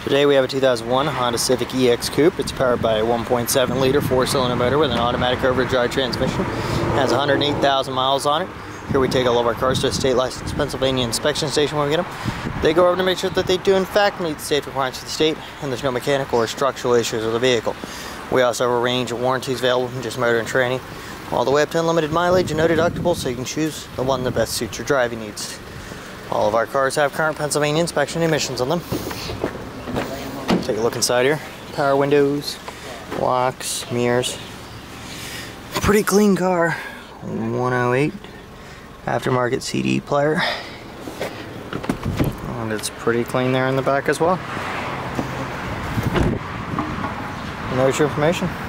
Today we have a 2001 Honda Civic EX Coupe. It's powered by a 1.7 liter 4-cylinder motor with an automatic overdrive transmission. It has 108,000 miles on it. Here we take all of our cars to a state licensed Pennsylvania inspection station when we get them. They go over to make sure that they do in fact meet the state requirements of the state and there's no mechanical or structural issues with the vehicle. We also have a range of warranties available from just motor and training, all the way up to unlimited mileage and no deductible, so you can choose the one that best suits your driving needs. All of our cars have current Pennsylvania inspection emissions on them. Take a look inside here. Power windows, locks, mirrors. Pretty clean car. 108. Aftermarket CD player. And it's pretty clean there in the back as well. And there's your information.